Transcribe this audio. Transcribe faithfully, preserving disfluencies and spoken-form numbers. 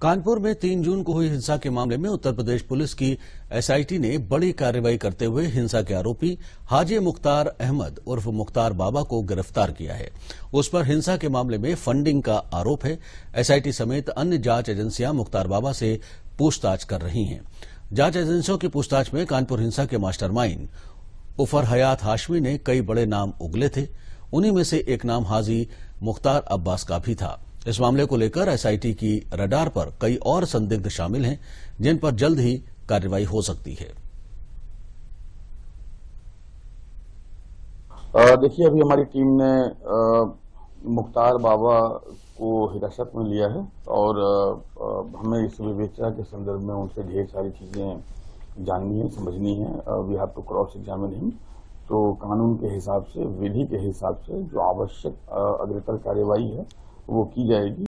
कानपुर में तीन जून को हुई हिंसा के मामले में उत्तर प्रदेश पुलिस की एसआईटी ने बड़ी कार्रवाई करते हुए हिंसा के आरोपी हाजी मुख्तार अहमद उर्फ मुख्तार बाबा को गिरफ्तार किया है। उस पर हिंसा के मामले में फंडिंग का आरोप है। एसआईटी समेत अन्य जांच एजेंसियां मुख्तार बाबा से पूछताछ कर रही हैं। जांच एजेंसियों की पूछताछ में कानपुर हिंसा के मास्टरमाइंड उफर हयात हाशमी ने कई बड़े नाम उगले थे। उन्हीं में से एक नाम हाजी मुख्तार अब्बास का भी था। इस मामले को लेकर एसआईटी की रडार पर कई और संदिग्ध शामिल हैं, जिन पर जल्द ही कार्रवाई हो सकती है। देखिए, अभी हमारी टीम ने मुख्तार बाबा को हिरासत में लिया है और आ, हमें इस विवेचना के संदर्भ में उनसे ढेर सारी चीजें जाननी है, समझनी है। We have to cross examine him. तो कानून के हिसाब से, विधि के हिसाब से जो आवश्यक अग्रतर कार्यवाही है वो की जाएगी।